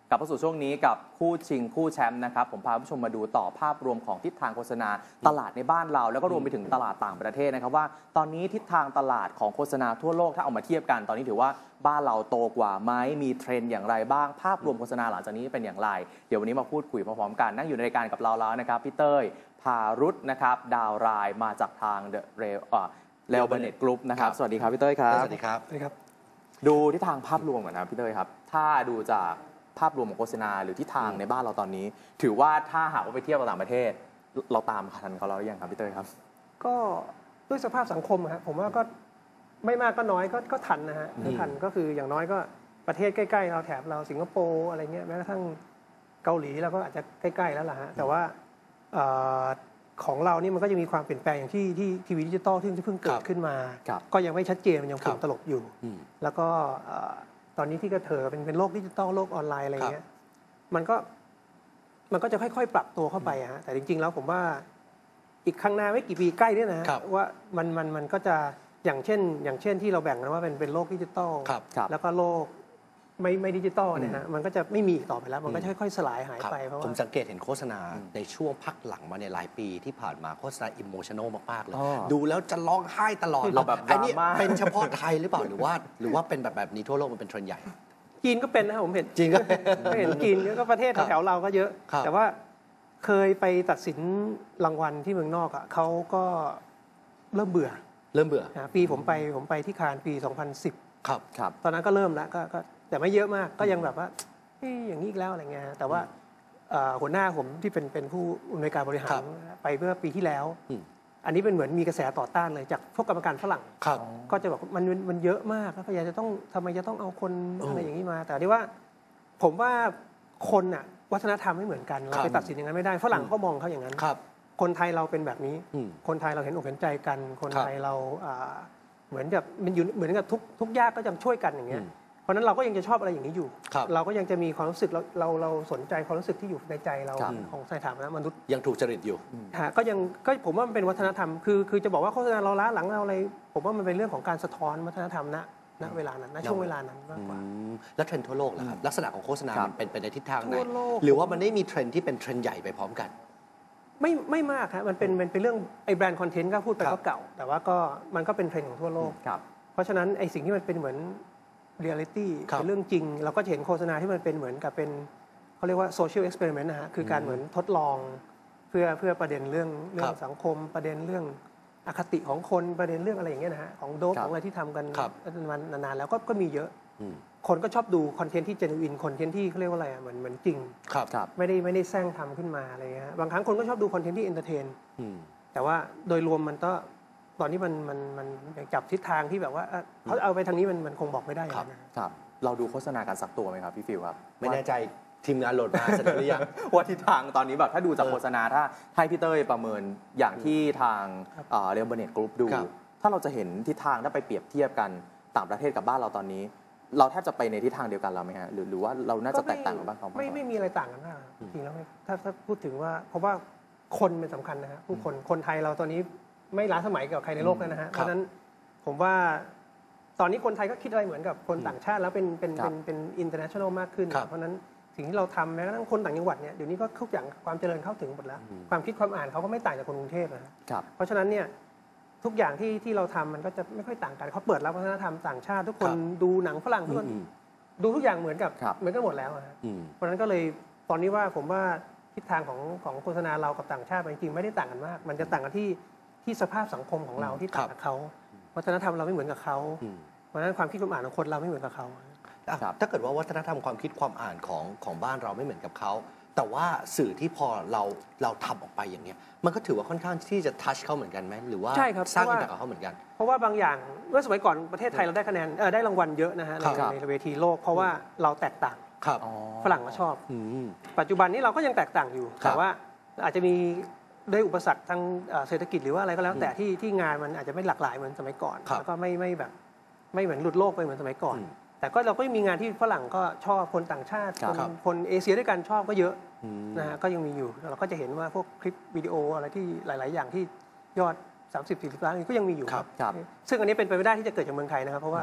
กลับมาสู่ช่วงนี้กับคู่ชิงคู่แชมป์นะครับผมพาผู้ชมมาดูต่อภาพรวมของทิศทางโฆษณาตลาดในบ้านเราแล้วก็รวมไปถึงตลาดต่างประเทศนะครับว่าตอนนี้ทิศทางตลาดของโฆษณาทั่วโลกถ้าเอามาเทียบกันตอนนี้ถือว่าบ้านเราโตกว่าไหมมีเทรนด์อย่างไรบ้างภาพรวมโฆษณาหลังจากนี้เป็นอย่างไรเดี๋ยววันนี้มาพูดคุยพร้อมๆกันนั่งอยู่ในรายการกับเราแล้วนะครับพี่เต้ยพารุธนะครับดาวรายมาจากทางเดอะเรลเบเน็ตกรุ๊ปนะครับสวัสดีครับพี่เต้ยครับสวัสดีครับดูทิศทางภาพรวมก่อนนะพี่เต้ยครับถ้าดูจากภาพรวมของโฆษณาหรือทิศทางในบ้านเราตอนนี้ถือว่าถ้าหากว่าไปเทียบกับต่างประเทศเราตามทันเขาแล้วหรือยังครับพี่เต้ยครับก็ด้วยสภาพสังคมครับผมว่าก็ไม่มากก็น้อยก็ทันนะฮะทันก็คืออย่างน้อยก็ประเทศใกล้ๆเราแถบเราสิงคโปร์อะไรเงี้ยแม้กระทั่งเกาหลีเราก็อาจจะใกล้ๆแล้วล่ะฮะแต่ว่าของเรานี่มันก็จะมีความเปลี่ยนแปลงอย่างที่ทีวีดิจิตอลที่เพิ่งเกิดขึ้นมาก็ยังไม่ชัดเจนมันยังฝุ่นตลบอยู่แล้วก็ตอนนี้ที่กระเถิบเป็นโลกดิจิตอลโลกออนไลน์อะไรเงี้ยมันก็จะค่อยๆปรับตัวเข้าไปฮะแต่จริงๆแล้วผมว่าอีกข้างหน้าไม่กี่ปีใกล้นี่นะว่ามันก็จะอย่างเช่นที่เราแบ่งกันว่าเป็นโลกดิจิตอลแล้วก็โลกไม่ดิจิตอลเนี่ยฮะมันก็จะไม่มีอีกต่อไปแล้วมันก็จะค่อยๆสลายหายไปเพราะว่าผมสังเกตเห็นโฆษณาในช่วงพักหลังมาในหลายปีที่ผ่านมาโฆษณาอิโมชันอลมากๆเลยดูแล้วจะร้องไห้ตลอดเราแบบอันนี้เป็นเฉพาะไทยหรือเปล่าหรือว่าเป็นแบบนี้ทั่วโลกมันเป็นเทรนด์ใหญ่จีนก็เป็นนะผมเห็นจีนก็เห็นจีนก็ประเทศแถวเราก็เยอะแต่ว่าเคยไปตัดสินรางวัลที่เมืองนอกอ่ะเขาก็เริ่มเบื่อปีผมไปที่คานปี2010 ครับตอนนั้นก็เริ่มแล้วก็แต่ไม่เยอะมากก็ยังแบบว่าอย่างนี้อีกแล้วอะไรเงี้ยแต่ว่าหัวหน้าผมที่เป็นผู้อำนวยการบริหารไปเมื่อปีที่แล้วอันนี้เป็นเหมือนมีกระแสต่อต้านเลยจากพวกกรรมการฝรั่งก็จะบอกมันเยอะมากแล้วพยายามจะต้องทำไมจะต้องเอาคนอะไรอย่างนี้มาแต่ที่ว่าผมว่าคนน่ะวัฒนธรรมไม่เหมือนกันเราไปตัดสินอย่างนั้นไม่ได้ฝรั่งก็มองเขาอย่างนั้นคนไทยเราเป็นแบบนี้คนไทยเราเห็นอกเห็นใจกันคนไทยเราเหมือนกับมันอยู่เหมือนกับทุกยากก็จะช่วยกันอย่างเงี้ยเพราะนั้นเราก็ยังจะชอบอะไรอย่างนี้อยู่เราก็ยังจะมีความรู้สึกเราสนใจความรู้สึกที่อยู่ในใจเราของในฐานะมนุษย์ยังถูกจริตอยู่ก็ผมว่ามันเป็นวัฒนธรรมคือจะบอกว่าโฆษณาเราล้าหลังเราอะไรผมว่ามันเป็นเรื่องของการสะท้อนวัฒนธรรมณเวลานั้นณช่วงเวลานั้นมากกว่าแล้วเทรนด์ทั่วโลกล่ะครับลักษณะของโฆษณามันเป็นไปในทิศทางไหนหรือว่ามันได้มีเทรนด์ที่เป็นเทรนด์ใหญ่ไปพร้อมกันไม่มากครับมันเป็นเรื่องไอ้แบรนด์คอนเทนต์ก็พูดไปก็เก่าแต่ว่าก็มันก็เป็นเทรนด์ของทั่วโลกเพราะฉะนั้นไอ้สิ่งที่มันเป็นเหมือนเรียลิตี้เป็นเรื่องจริงเราก็เห็นโฆษณาที่มันเป็นเหมือนกับเป็นเขาเรียกว่าโซเชียลเอ็กซ์เพร์เมนต์นะฮะคือการเหมือนทดลองเพื่อประเด็นเรื่องสังคมประเด็นเรื่องอคติของคนประเด็นเรื่องอะไรอย่างเงี้ยนะฮะของโดปของอะไรที่ทำกันมันนานๆแล้วก็มีเยอะคนก็ชอบดูคอนเทนต์ที่เจนูอินคอนเทนต์ที่เขาเรียกว่าอะไรเหมือนจริงไม่ได้แซงทำขึ้นมาอะไรเงี้ยบางครั้งคนก็ชอบดูคอนเทนต์ที่เอนเตอร์เทนแต่ว่าโดยรวมมันก็ตอนนี้มันจับทิศทางที่แบบว่าเขาเอาไปทางนี้มันคงบอกไม่ได้ครับเราดูโฆษณากันสักตัวไหมครับพี่ฟิวครับไม่แน่ใจทีมงานโหลดมาเสร็จหรือยังว่าทิศทางตอนนี้แบบถ้าดูจากโฆษณาถ้าให้พี่เต้ยประเมินอย่างที่ทางเรลเบเน็ตกรุ๊ปดูถ้าเราจะเห็นทิศทางถ้าไปเปรียบเทียบกันต่างประเทศกับบ้านเราตอนนี้เราแทบจะไปในทิศทางเดียวกันเราไหมฮะหรือว่าเราน่าจะแตกต่างกับบ้านเขาไม่มีอะไรต่างกันมากจริงๆแล้วถ้าพูดถึงว่าเพราะว่าคนเป็นสำคัญนะฮะผู้คนไทยเราตอนนี้ไม่ล้าสมัยกับใครในโลกแล้วนะฮะเพราะฉะนั้นผมว่าตอนนี้คนไทยก็คิดอะไรเหมือนกับคนต่างชาติแล้วเป็นอินเตอร์เนชั่นแนลมากขึ้นเพราะนั้นสิ่งที่เราทำแม้กระทั่งคนต่างจังหวัดเนี่ยเดี๋ยวนี้ก็ทุกอย่างความเจริญเข้าถึงหมดแล้วความคิดความอ่านเขาก็ไม่ต่างจากคนกรุงเทพนะครับเพราะฉะนั้นเนี่ยทุกอย่างที่เราทำมันก็จะไม่ค่อยต่างกันเขาเปิดรับวัฒนธรรมต่างชาติทุกคนดูหนังฝรั่งทุกคนดูทุกอย่างเหมือนกันหมดแล้วเพราะฉะนั้นก็เลยตอนนี้ว่าผมว่าทิศทางของโฆษณาเรากับต่างชาติจริงๆไม่ได้ต่างกันมากมันจะต่างกันที่สภาพสังคมของเราที่ต่างกับเขาวัฒนธรรมเราไม่เหมือนกับเขาเพราะฉะนั้นความคิดความอ่านของคนเราไม่เหมือนกับเขาถ้าเกิดว่าวัฒนธรรมความคิดความอ่านของบ้านเราไม่เหมือนกับเขาแต่ว่าสื่อที่พอเราทำออกไปอย่างเนี้ยมันก็ถือว่าค่อนข้างที่จะทัชเขาเหมือนกันไหมหรือว่าสร้างอิมแพคกับเขาเหมือนกันเพราะว่าบางอย่างเมื่อสมัยก่อนประเทศไทยเราได้คะแนนได้รางวัลเยอะนะฮะในเวทีโลกเพราะว่าเราแตกต่างฝรั่งก็ชอบปัจจุบันนี้เราก็ยังแตกต่างอยู่แต่ว่าอาจจะมีด้วยอุปสรรคทางเศรษฐกิจหรือว่าอะไรก็แล้วแต่ที่งานมันอาจจะไม่หลากหลายเหมือนสมัยก่อนแล้วก็ไม่แบบไม่เหมือนหลุดโลกไปเหมือนสมัยก่อนแต่ก็เราก็มีงานที่ฝรั่งก็ชอบคนต่างชาติคนเอเชียด้วยกันชอบก็เยอะนะฮะก็ยังมีอยู่เราก็จะเห็นว่าพวกคลิปวิดีโออะไรที่หลายๆอย่างที่ยอด30-40 ล้านก็ยังมีอยู่ซึ่งอันนี้เป็นไปไม่ได้ที่จะเกิดจากเมืองไทยนะครับเพราะว่า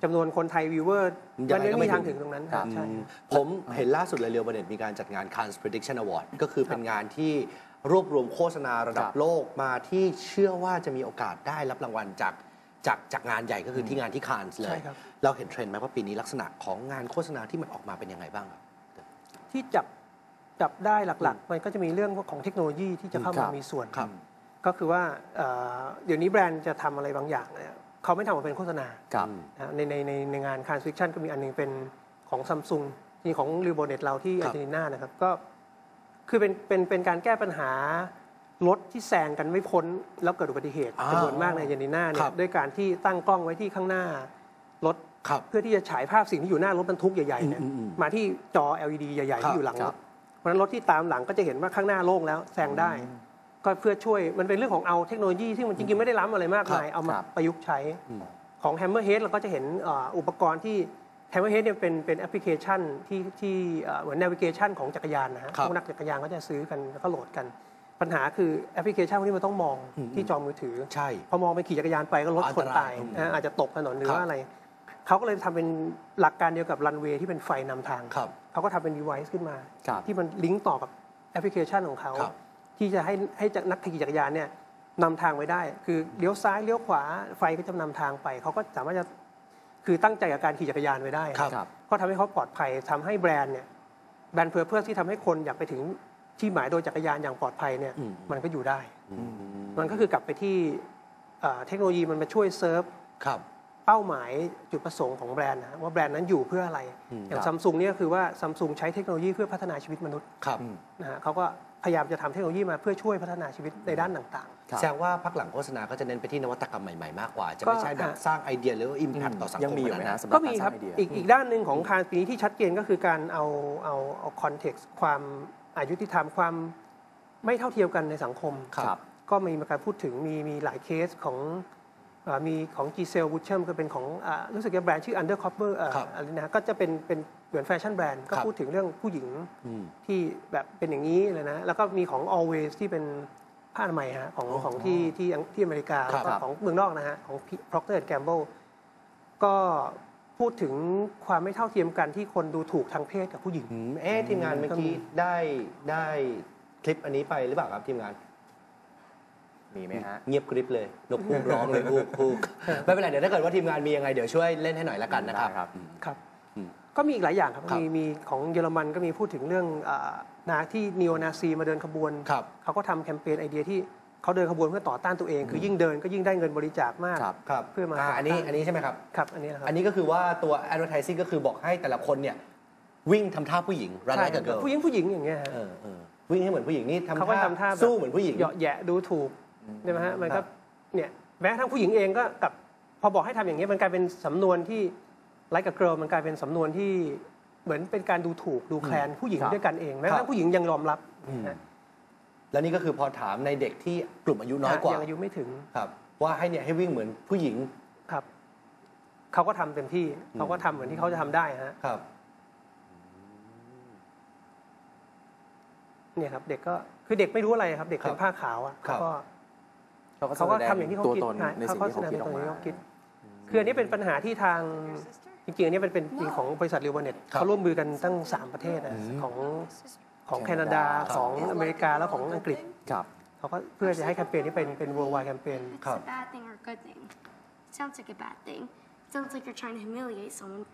จำนวนคนไทยวิวเวอร์ยังมันไงก็ไม่ไม่มีทางถึถึงงตรงนั้นครับใช่ผมเห็นล่าสุดเลยเรียวบันเน็ตมีการจัดงาน Cannes Prediction Award ก็คือเป็นงานที่รวบรวมโฆษณาระดับครับโลกมาที่เชื่อว่าจะมีโอกาสได้รับรางวัลจากงานใหญ่ก็คือที่งานที่คานส์เลใช่ยครับเราเห็นเทรนด์ไหมว่าปีนี้ลักษณะของงานโฆษณาที่มันออกมาเป็นยังไงบ้างครับที่จับได้หลักๆ มันก็จะมีเรื่องของเทคโนโลยีที่จะเข้าครัมาบมีส่วนครับก็คือว่าเดี๋ยวนี้แบรนด์จะทำอะไรบางอย่างเนี่ยเขาไม่ทำออกมาเป็นโฆษณาครับนะในงานคานส์ฟิคชั่นก็มีอันหนึงเป็นของซัมซุงนี่ของริวโบเน็ตเราที่ครัอาบร์เจนตินานะครับก็คือเป็นการแก้ปัญหารถที่แซงกันไม่พ้นแล้วเกิดอุบัติเหตุจำนวนมากในอาร์เจนตินาเนี่ยด้วยการที่ตั้งกล้องไว้ที่ข้างหน้ารถครับเพื่อที่จะฉายภาพสิ่งที่อยู่หน้ารถบรรทุกใหญ่ๆเนี่ย มาที่จอ LED ใหญ่ๆ ที่อยู่หลังครรัถบเพราะฉะนั้นรถที่ตามหลังก็จะเห็นว่าข้างหน้าโล่งแล้วแซงได้ ก็เพื่อช่วยมันเป็นเรื่องของเอาเทคโนโลยีที่มันจริงๆไม่ได้ล้ำอะไรมากมายเอามาครับประยุกต์ใช้ของ Hammerhead เราก็จะเห็นอุปกรณ์ที่ Hammerhead เนี่ยเป็นแอปพลิเคชันที่เหมือน navigation ของจักรยานนะฮะครับพวกนักจักรยานก็จะซื้อกันแล้วก็โหลดกัน ปัญหาคือแอปพลิเคชันพวกนี้มันต้องมองที่จอมือถือใช่พอมองไปขี่จักรยานไปก็รถชนตายอันตรายนะอาจจะตกถนนหรือครับว่าอะไรเขาก็เลยทำเป็นหลักการเดียวกับรันเวย์ที่เป็นไฟนำทางครับเขาก็ทำเป็น device ขึ้นมาครับที่มันลิงก์ต่อกับแอปพลิเคชันของเขาครับที่จะให้นักขี่จักรยานเนี่ยนำทางไว้ได้ คือเลี้ยวซ้ายเลี้ยวขวาไฟก็จะนำทางไปเขาก็สามารถจะคือตั้งใจกับการขี่จักรยานไว้ได้ครับครับก็ทำให้เขาปลอดภัยทำให้แบรนด์เนี่ยแบรนด์เพื่อที่ทำให้คนอยากไปถึงที่หมายโดยจักรยานอย่างปลอดภัยเนี่ย มันก็อยู่ได้ มันก็คือกลับไปที่เทคโนโลยีมันมาช่วยเซิร์ฟครับเป้าหมายจุดประสงค์ของแบรนด์นะว่าแบรนด์นั้นอยู่เพื่ออะไร อย่างซัมซุงเนี่ยก็คือว่าซัมซุงใช้เทคโนโลยีเพื่อพัฒนาชีวิตมนุษย์ครับนะฮะเขาก็พยายามจะทำเทคโนโลยีมาเพื่อช่วยพัฒนาชีวิตในด้านต่างครับแสดงว่าพักหลังโฆษณาก็จะเน้นไปที่นวัตกรรมใหม่ๆ มากกว่า จะก็ไม่ใช่แบบสร้างไอเดียหรืออิมแพคต่อสังคมยังมีอยู่ไหมขนาดนะนั้นสำหๆรับก็มีครับกาสางไอเดียอีกด้านหนึ่งของคานปีนี้ที่ชัดเจนก็คือการเอาคอนเท็กซ์ความอายุติธรรมความไม่เท่าเทียมกันในสังคมครับก็มีการพูดถึงมีหลายเคสของมีของจีเซลบูชเชมก็เป็นของรู้สึกว่าแบรนด์ชื่อ Undercover ครับอะไรนะก็จะเป็นเหมือนแฟชั่นแบรนด์ก็ครับพูดถึงเรื่องผู้หญิงอืมที่แบบเป็นอย่างนี้เลยนะแล้วก็มีของ Always ที่เป็นผ้าอนามัยฮะของที่อเมริกาครับแล้วก็ของเมืองนอกนะฮะของ Procter Gamble ก็พูดถึงความไม่เท่าเทียมกันที่คนดูถูกทางเพศกับผู้หญิงทีมงานเมื่อกี้ได้คลิปอันนี้ไปหรือเปล่าครับทีมงานมีไหมฮะเงียบกริบเลยนกฮูกร้องเลยฮูกไม่เป็นไรเดี๋ยวถ้าเกิดว่าทีมงานมียังไงเดี๋ยวช่วยเล่นให้หน่อยละกันนะครับได้ครับครับก็มีอีกหลายอย่างครับครับมีของเยอรมันก็มีพูดถึงเรื่องนาที่นีโอนาซีมาเดินขบวนครับเขาก็ทำแคมเปญไอเดียที่เขาเดินขบวนเพื่อต่อต้านตัวเอง คือยิ่งเดินก็ยิ่งได้เงินบริจาคมากครับครับเพื่อมาอันนี้ใช่ไหมครับครับอันนี้นะครับอันนี้ก็คือว่าตัว advertising ก็คือบอกให้แต่ละคนเนี่ยวิ่งทำท่าผู้หญิง run ใช่ like a girl ผู้หญิงอย่างเงี้ยฮะวิ่งให้เหมือนผู้หญิงนี่เขาก็ทำท่าแบบสู้เหมือนผู้หญิงเหยาะแหยะดูถูกใช่ไหมฮะมันคก็รับเนี่ยแม้กระทั่งผู้หญิงเองก็กับพอบอกให้ทำอย่างเงี้ยมันกลายเป็นสำนวนที่ like a girl มันกลายเป็นสำนวนที่เหมือนเป็นการดูถูกดูแคลนผู้หญิงครับด้วยกันเองแม้กระทั่งผู้หญิงยังยอมรับนะแล้วนี่ก็คือพอถามในเด็กที่กลุ่มอายุน้อยกว่ายังอายุไม่ถึงครับว่าให้วิ่งเหมือนผู้หญิงครับเขาก็ทำเต็มที่เขาก็ทำเหมือนที่เขาจะทำได้ฮะครับเนี่ยครับเด็กก็คือเด็กไม่รู้อะไรครับ เด็กเป็นผ้าขาวอ่ะครับเขาก็ทำอย่างที่เขาตัวคิดตนในสิ่งที่เขาคิดออกมาคืออันนี้เป็นปัญหาที่ทางจริงๆอันนี้เป็นจริงของบริษัทริวเบอร์เน็ตครับเขาร่วมมือกันตั้ง3ประเทศนะของแคนาดาของอเมริกาแล้วของอังกฤษครับเขาก็เพื่อจะให้แคมเปญนี้เป็น worldwide แคมเปญ It's a bad thing or a good thing. Sounds like a bad thing. Sounds like you're trying to humiliate someone.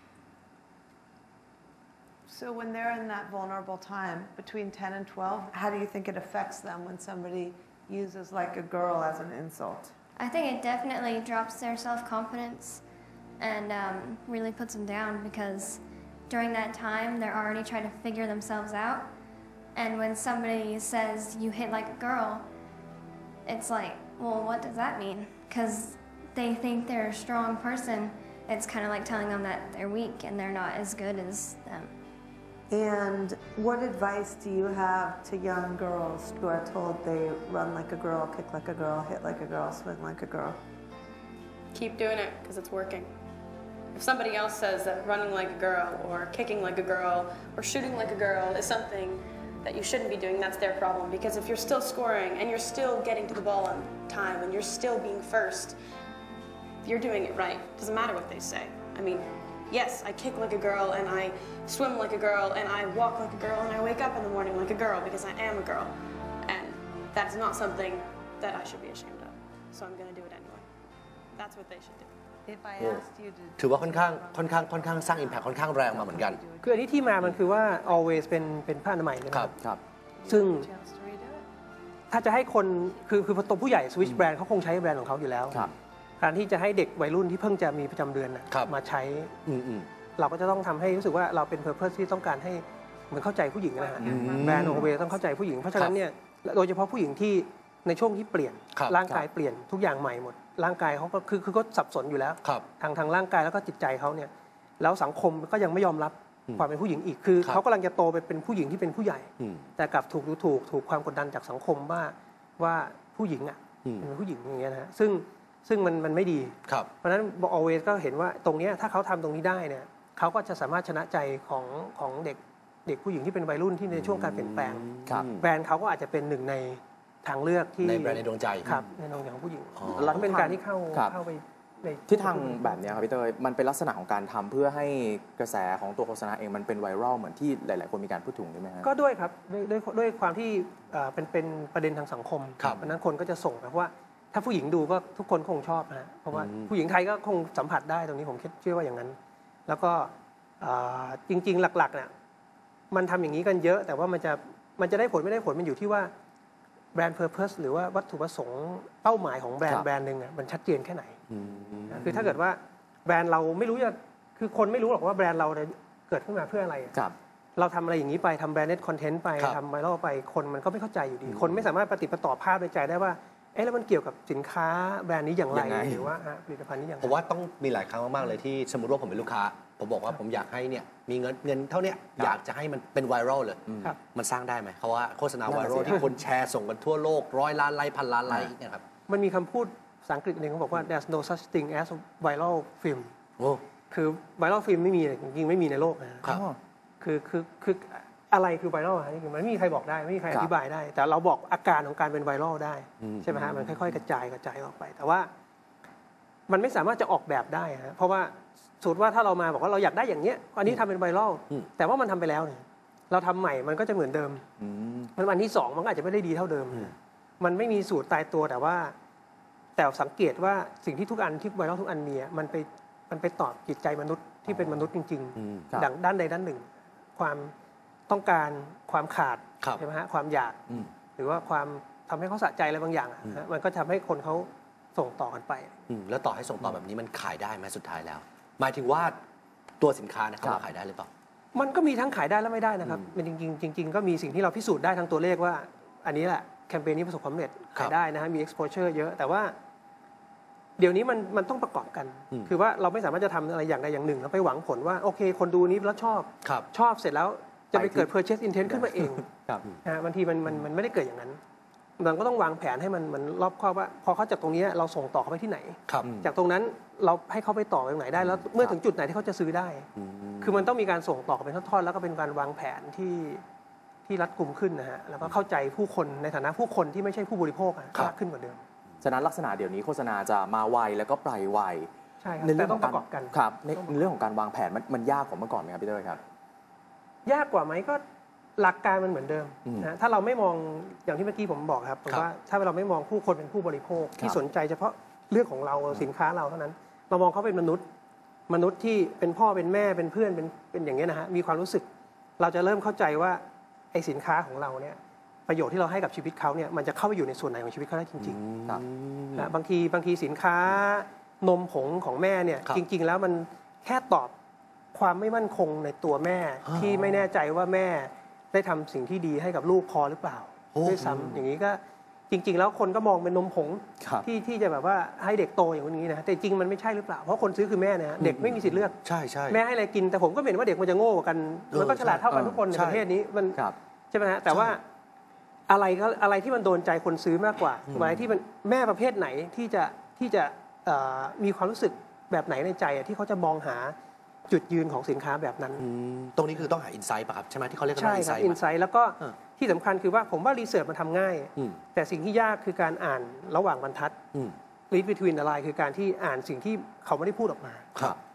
So when they're in that vulnerable time between 10 and 12, how do you think it affects them when somebody uses like a girl as an insult? I think it definitely drops their self-confidence and really puts them down because during that time they're already trying to figure themselves out. And when somebody says you hit like a girl, it's like, well, what does that mean? Because they think they're a strong person. It's kind of like telling them that they're weak and they're not as good as them. And what advice do you have to young girls who are told they run like a girl, kick like a girl, hit like a girl, swing like a girl? Keep doing it because it's working. If somebody else says that running like a girl or kicking like a girl or shooting like a girl is something that you shouldn't be doing, that's their problem. Because if you're still scoring and you're still getting to the ball on time and you're still being first, you're doing it right. Doesn't matter what they say. I mean, yes, I kick like a girl and I swim like a girl and I walk like a girl and I wake up in the morning like a girl because I am a girl. And that's not something that I should be ashamed of. So I'm going to do it anyway. That's what they should do. If I asked you to ถือว่าค่อนข้างสร้าง impact ค่อนข้างแรงมาเหมือนกันคืออันนี้ที่มามันคือว่า always เป็นผ้าอนามัยนะคครัรับบ ครับซึ่ง chance to redo it. ถ้าจะให้คนคือตัวผู้ใหญ่สวิชแบรนด์เขาคงใช้แบรนด์ของเขาอยู่แล้วครับการที่จะให้เด็กวัยรุ่นที่เพิ่งจะมีประจำเดือนน่ะครับมาใช้อืมเราก็จะต้องทำให้รู้สึกว่าเราเป็นเพอร์เพสที่ต้องการให้เหมือนเข้าใจผู้หญิงนะฮะแบรนด์โอเวต้องเข้าใจผู้หญิงเพราะฉะนั้นเนี่ยโดยเฉพาะผู้หญิงที่ในช่วงที่เปลี่ยนครับร่างกายเปลี่ยนทุกอย่างใหม่หมดร่างกายเขาก็คือก็สับสนอยู่แล้วครับทางร่างกายแล้วก็จิตใจเขาเนี่ยแล้วสังคมก็ยังไม่ยอมรับความเป็นผู้หญิงอีกคือครับเขากำลังจะโตไปเป็นผู้หญิงที่เป็นผู้ใหญ่อืมแต่กลับถูกความกดดันจากสังคมว่าผู้หญิงอ่ะอืมเป็นผู้หญิงอย่างเงี้ยนะฮะซึ่งมันไม่ดีครับเพราะฉะนั้นบอก always ก็เห็นว่าตรงเนี้ยถ้าเขาทำตรงนี้ได้เนี่ยเขาก็จะสามารถชนะใจของเด็กผู้หญิงที่เป็นวัยรุ่นที่ในช่วงการเปลี่ยนแปลงครับแบรนด์เขาก็อาจจะเป็นหนึ่งในทางเลือกที่ในแบรนด์ในดวงใจครับในดวงใจของผู้หญิงอ๋อแล้วเป็นการที่เข้าครับไปในทิศทางแบบเนี้ยครับพี่เตยมันเป็นลักษณะของการทำเพื่อให้กระแสของตัวโฆษณาเองมันเป็นไวรัลเหมือนที่หลาย ๆ คนมีการพูดถึงใช่ไหมครับก็ด้วยครับด้วยความที่เป็นประเด็นทางสังคมครับเพราะฉะนั้นคนก็จะส่งแบบว่าถ้าผู้หญิงดูก็ทุกคนคงชอบนะฮะเพราะว่าผู้หญิงไทยก็คงสัมผัสได้ตรงนี้ผมเชื่อว่าอย่างนั้น แล้วก็จริง ๆ หลักๆเนี่ยมันทำอย่างนี้กันเยอะ แต่ว่ามันจะได้ผลไม่ได้ผลมันอยู่ที่ว่าแบรนด์เพอร์เพสหรือว่าวัตถุประสงค์เป้าหมายของแบรนครัด์บแบรนด์หนึ่งอ่ะมันชัดเจนแค่ไหนอืมคือถ้าเกิดว่าแบรนด์เราไม่รู้จะคือคนไม่รู้หรอกว่าแบรนด์เราเกิดขึ้นมาเพื่ออะไรอะครับเราทำอะไรอย่างนี้ไปทำแบรนด์เน็ตคอนเทนต์ไปครับทำไวรัลไปคนมันก็ไม่เข้าใจอยู่ดี คนไม่สามารถปฏิปต่อภาพในใจได้ว่าเอ๊ะแล้วมันเกี่ยวกับสินค้าแบรนด์นี้อย่างไรยังไงหรือว่าผลิตภัณฑ์นี้อย่างไรผมว่าต้องมีหลายครั้งมากๆเลยที่สมมติว่าผมเป็นลูกค้า ผมบอกว่าผมอยากให้เนี่ยมีเงินเท่าเนี้ยอยากจะให้มันเป็นไวรัลเลยครับมันสร้างได้ไหมเพราะว่าโฆษณานั่ไวนน่ะรัลสิที่คนแชร์ส่งกันทั่วโลก100 ล้านไลค์1,000 ล้านไลค์เนี่ยครับมันมีคำพูดภาษาอังกฤษหนึ่งเขาบอกว่า there's no such thing as a viral film โอ้คือไวรัลฟิล์มไม่มีจริงๆไม่มีในโลกนะครับ คืออะไรคือไวรัลจริงๆมันไม่มีใครบอกได้ไม่มีใครอธิบายได้ แต่เราบอกอาการของการเป็นไวรัลได้ ใช่ไหมฮะมันค่อยๆกระจายออกไป แต่ว่ามันไม่สามารถจะออกแบบได้ฮะเพราะว่าสมมติว่าถ้าเรามาบอกว่าเราอยากได้อย่างเนี้ยอันนี้ทำเป็นไวรัลแต่ว่ามันทำไปแล้วเนี่ยเราทำใหม่มันก็จะเหมือนเดิมอืมมันวันที่สองมันก็อาจจะไม่ได้ดีเท่าเดิม มันไม่มีสูตรตายตัวแต่ว่าสังเกตว่าสิ่งที่ทุกอันที่ไวรัลทุกอันมีมันไปตอบจิตใจมนุษย์ที่เป็นมนุษย์จริงครับๆดังด้านใดด้านหนึ่ง ความต้องการความขาดครับใช่ไหมฮะความอยากอืมหรือว่าความทำให้เขาสะใจอะไรบางอย่างอะฮะมันก็ทำให้คนเขาส่งต่อกันไปแล้วต่อให้ส่งต่อแบบนี้มันขายได้ไหมสุดท้ายแล้ว หมายถึงว่าตัวสินค้าเนี่ยเขาครับขายได้หรือเปล่ามันก็มีทั้งขายได้และไม่ได้นะครับมันจริง ๆ ก็มีสิ่งที่เราพิสูจน์ได้ทางตัวเลขว่า อันนี้แหละแคมเปญนี้ประสบความสำเร็จครัขาบยได้นะฮะมี exposure เยอะ แต่ว่า เดี๋ยวนี้มันต้องประกอบกันอืมคือว่าเราไม่สามารถจะทำอะไรอย่างใดอย่างหนึ่งแล้วไปหวังผลว่าโอเค คนดูนี้แล้วชอบครับชอบเสร็จแล้วจะไปเกิด purchase intent ขึ้นมาเองครับนะฮะบางทีมันไม่ได้เกิดอย่างนั้นมันก็ต้องวางแผนให้มันรอบคอบว่าพอเขาจากตรงนี้เราส่งต่อเขาไปที่ไหนครับจากตรงนั้นเราให้เขาไปต่อไปตรงไหนได้แล้วเมื่อถึงจุดไหนที่เขาจะซื้อได้ คือมันต้องมีการส่งต่อเป็นทอดๆแล้วก็เป็นการวางแผนที่รัดกุมขึ้นนะฮะแล้วก็เข้าใจผู้คนในฐานะผู้คนที่ไม่ใช่ผู้บริโภคอะครับมากขึ้นกว่าเดิมฉะนั้นลักษณะเดี๋ยวนี้โฆษณาจะมาไวแล้วก็ไปไวใช่ครับในเรื่องแต่ขต้ออง งการประกอบกันครับในเรื่องของการวางแผนมันยากกว่าเมื่อก่อนไหมครับพี่เต้ยครับยากกว่าไหมก็หลักการมันเหมือนเดิมอืมนะถ้าเราไม่มองอย่างที่เมื่อกี้ผมบอกครับผมว่าถ้าเราไม่มองผู้คนเป็นผู้บริโภคที่สนใจเฉพาะเรื่องของเราสินค้าเราเท่านั้นเรามองเขาเป็นมนุษย์ที่เป็นพ่อเป็นแม่เป็นเพื่อนเป็นอย่างเงี้ยนะฮะมีความรู้สึกเราจะเริ่มเข้าใจว่าไอ้สินค้าของเราเนี่ยประโยชน์ที่เราให้กับชีวิตเขาเนี่ยมันจะเข้าไปอยู่ในส่วนไหนของชีวิตเขาได้จริงๆครับนะบางทีสินค้านมผงของแม่เนี่ยครับจริง ๆ แล้วมันแค่ตอบความไม่มั่นคงในตัวแม่ที่ไม่แน่ใจว่าแม่ได้ทำสิ่งที่ดีให้กับลูกพอหรือเปล่าโอ้ด้วยซ้ำอย่างนี้ก็จริง ๆ แล้วคนก็มองเป็นนมผงครับที่จะแบบว่าให้เด็กโตอย่างนี้นะแต่จริงมันไม่ใช่หรือเปล่าเพราะคนซื้อคือแม่นะเด็กไม่มีสิทธิ์เลือกใช่ใช่แม่ให้อะไรกินแต่ผมก็เห็นว่าเด็กมันจะโง่กว่ากันมันก็ฉลาดเท่ากันทุกคนในใช่ประเทศนี้มันครับใช่ไหมฮะแต่ว่าอะไรที่มันโดนใจคนซื้อมากกว่าอะไรที่มันแม่ประเภทไหนที่จะมีความรู้สึกแบบไหนในใจอะที่เขาจะมองหาจุดยืนของสินค้าแบบนั้นตรงนี้คือต้องหาอินไซต์ป่ะครับใช่ไหมที่เขาเรียกกันใช่ว่าอินคไซรับต์อินไซต์แล้วก็เออที่สำคัญคือว่าผมว่ารีเสิร์ชมันทำง่ายอืมแต่สิ่งที่ยากคือการอ่านระหว่างบรรทัด read between the line คือการที่อ่านสิ่งที่เขาไม่ได้พูดออกมาครับคื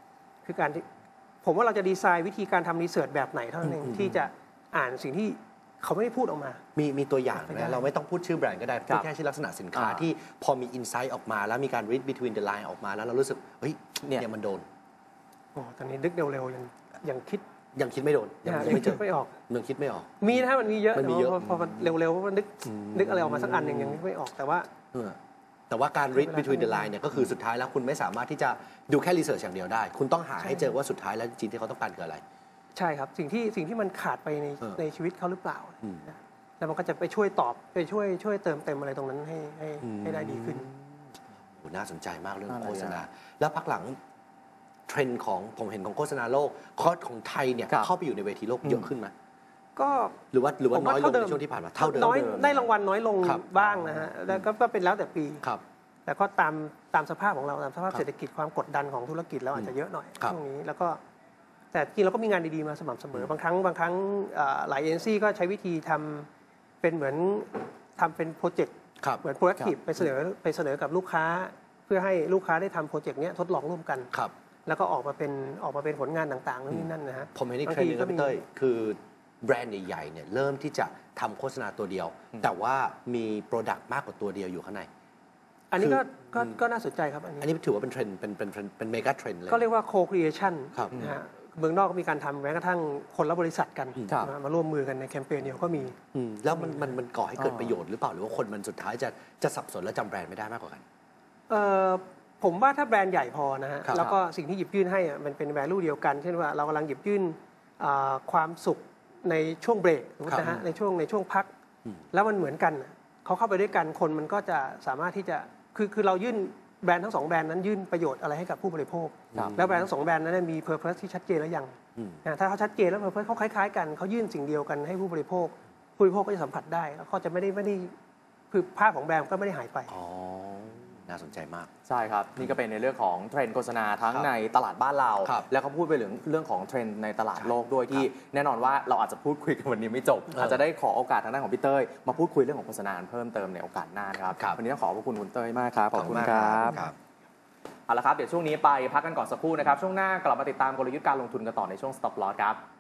คือการที่ผมว่าเราจะดีไซน์วิธีการทำรีเสิร์ชแบบไหนเท่านั้นเองที่จะอ่านสิ่งที่เขาไม่ได้พูดออกมามีตัวอย่างไม่ได้นะเราไม่ต้องพูดชื่อแบรนด์ก็ได้พูดแค่ชื่อลักษณะสินค้าที่พอมีอินไซต์ออกมาแล้วมีการ read between the line ออกมาแล้วเรารู้สึกเฮ้ยเนี่ยมันโดนโอ้ตอนนี้นึกเร็วๆยังคิดยังคิดไม่โดนยังไม่เจอไม่ออกยังคิดไม่ออกมีนะมันมีเยอะมันมีเยอะพอมันเร็วๆมันนึกอะไรออกมาสักอันหนึ่งยังนึกไม่ออกแต่ว่าแต่ว่าการ read between the line เนี่ยก็คือสุดท้ายแล้วคุณไม่สามารถที่จะดูแค่ research อย่างเดียวได้ คุณต้องหาให้เจอว่าสุดท้ายแล้วจริงๆที่เขาต้องการคืออะไรใช่ครับสิ่งที่มันขาดไปในชีวิตเขาหรือเปล่าแล้วมันก็จะไปช่วยตอบไปช่วยเติมเต็มอะไรตรงนั้นให้ได้ดีขึ้นน่าสนใจมากเรื่องโฆษณาแล้วพักหลังเทรนด์ของผมเห็นของโฆษณาโลกคอร์สของไทยเนี่ยเข้าไปอยู่ในเวทีโลกเยอะขึ้นไหมก็หรือว่าน้อยลงในช่วงที่ผ่านมาเท่าเดิมได้รางวัลน้อยลงบ้างนะฮะแล้วก็เป็นแล้วแต่ปีครับแต่ก็ตามสภาพของเราตามสภาพเศรษฐกิจความกดดันของธุรกิจเราอาจจะเยอะหน่อยช่วงนี้แล้วก็แต่จริงเราก็มีงานดีๆมาสม่ำเสมอบางครั้งหลายเอเจนซี่ก็ใช้วิธีทำเป็นเหมือนทำเป็นโปรเจกต์เหมือนโปรแอคทีฟไปเสนอกับลูกค้า เพื่อให้ลูกค้าได้ทำโปรเจกต์นี้ทดลองร่วมกันแล้วก็ออกมาเป็นผลงานต่างๆนี่นั่นนะฮะผมเห็นอีกเทรนด์นึงครับพี่เต้ยคือแบรนด์ใหญ่ๆเนี่ยเริ่มที่จะทำโฆษณาตัวเดียวแต่ว่ามีโปรดักต์มากกว่าตัวเดียวอยู่ข้างในอันนี้ก็น่าสนใจครับอันนี้ถือว่าเป็นเทรนด์เป็นเมกะเทรนด์เลยก็เรียกว่า co-creation นะฮะเมืองนอกก็มีการทำแม้กระทั่งคนละบริษัทกันมาร่วมมือกันในแคมเปญเดียวก็มีแล้วมันก่อให้เกิดประโยชน์หรือเปล่าหรือว่าคนมันสุดท้ายจะสับสนและจำแบรนด์ไม่ได้มากกว่ากันผมว่าถ้าแบรนด์ใหญ่พอนะฮะแล้วก็สิ่งที่หยิบยื่นให้มันเป็น value เดียวกันเช่นว่าเรากำลังหยิบยื่นความสุขในช่วงเบรกนะฮะในช่วงพักแล้วมันเหมือนกันเขาเข้าไปด้วยกันคนมันก็จะสามารถที่จะคือเรายื่นแบรนด์ทั้ง2แบรนด์นั้นยื่นประโยชน์อะไรให้กับผู้บริโภคแล้วแบรนด์ทั้ง2แบรนด์นั้นมี purpose ที่ชัดเจนแล้วยังถ้าเขาชัดเจนแล้ว purpose เขาคล้ายๆกันเขายื่นสิ่งเดียวกันให้ผู้บริโภคก็จะสัมผัสได้แล้วก็จะไม่ได้คือภาพของแบรนด์ก็ไม่ได้หายไปน่าสนใจมากใช่ครับนี่ก็เป็นในเรื่องของเทรนด์โฆษณาทั้งในตลาดบ้านเราแล้วก็พูดไปถึงเรื่องของเทรนด์ในตลาดโลกด้วยที่แน่นอนว่าเราอาจจะพูดคุยกันวันนี้ไม่จบอาจจะได้ขอโอกาสทางด้านของพี่เต้ยมาพูดคุยเรื่องของโฆษณาเพิ่มเติมในโอกาสหน้าครับวันนี้ต้องขอบคุณเต้ยมากครับขอบคุณครับเอาละครับเดี๋ยวช่วงนี้ไปพักกันก่อนสักครู่นะครับช่วงหน้ากลับมาติดตามกลยุทธ์การลงทุนกันต่อในช่วง Stop Loss ครับ